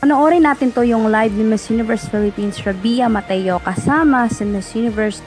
Panoorin natin to yung live ni Miss Universe Philippines Rabia Mateo kasama sa Miss Universe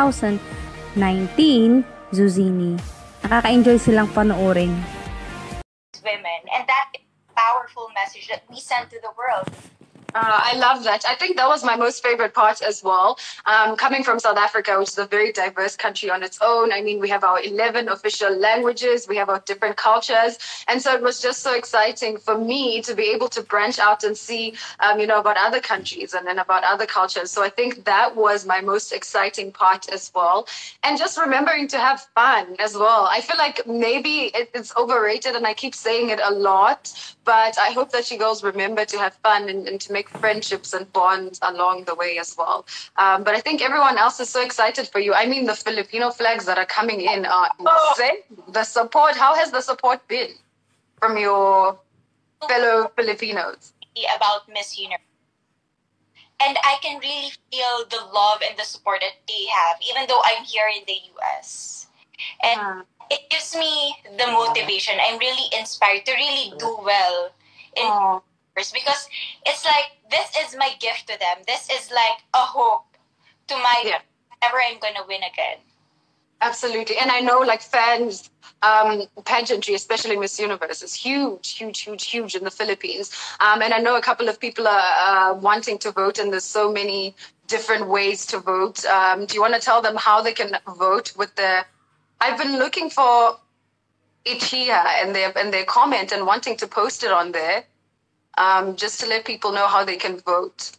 2019 Zuzini. Nakaka-enjoy silang panoorin. Women, and that is a powerful message that we send to the world. I love that. I think that was my most favorite part as well. Coming from South Africa, which is a very diverse country on its own. I mean, we have our 11 official languages, we have our different cultures. And so it was just so exciting for me to be able to branch out and see, about other countries and then about other cultures. So I think that was my most exciting part as well. And just remembering to have fun as well. I feel like maybe it's overrated and I keep saying it a lot, but I hope that you girls remember to have fun and to make friendships and bonds along the way as well. But I think everyone else is so excited for you. I mean, the Filipino flags that are coming in are insane. The support, how has the support been from your fellow Filipinos? About Miss Universe. And I can really feel the love and the support that they have, even though I'm here in the US. And it gives me the motivation. I'm really inspired to really do well in because it's like this is my gift to them. This is like a hope to my whenever I'm gonna win again. Absolutely. And I know like fans, pageantry, especially Miss Universe, is huge in the Philippines. And I know a couple of people are wanting to vote, and there's so many different ways to vote. Do you want to tell them how they can vote with the... I've been looking for it here and their comment and wanting to post it on there, just to let people know how they can vote.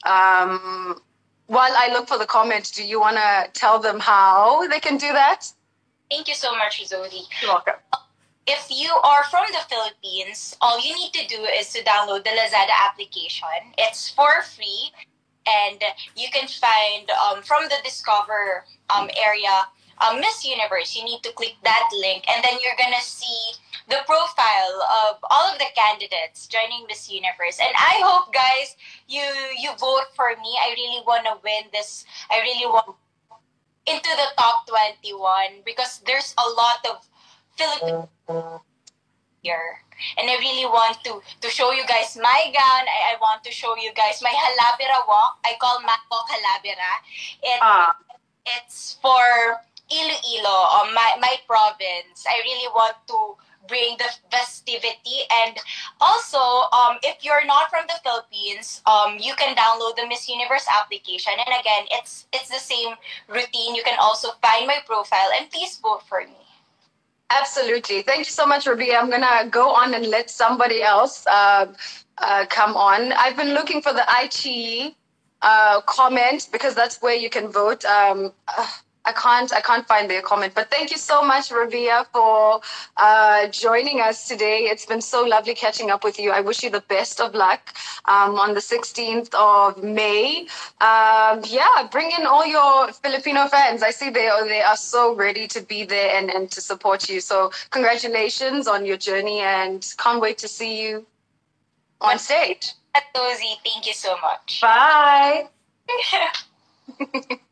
While I look for the comment, do you want to tell them how they can do that? Thank you so much, Zodi. You're welcome. If you are from the Philippines, all you need to do is to download the Lazada application. It's for free, and you can find from the Discover area Miss Universe. You need to click that link, and then you're gonna see the profile of all of the candidates joining Miss Universe. And I hope, guys, you vote for me. I really want to win this. I really want into the top 21 because there's a lot of Filipino here. And I really want to show you guys my gown. I want to show you guys my halabira walk. I call Mako halabira. It's for Iloilo, my province. I really want to bring the festivity. And also, if you're not from the Philippines, you can download the Miss Universe application. And again, it's the same routine. You can also find my profile, and please vote for me. Absolutely. Thank you so much, Rabia. I'm going to go on and let somebody else come on. I've been looking for the iChili comment because that's where you can vote. I can't find their comment, but thank you so much, Rabia, for joining us today. It's been so lovely catching up with you. I wish you the best of luck on the 16th of May. Bring in all your Filipino fans. I see they are so ready to be there and to support you. So congratulations on your journey, and can't wait to see you on stage. Rosie, thank you so much. Bye.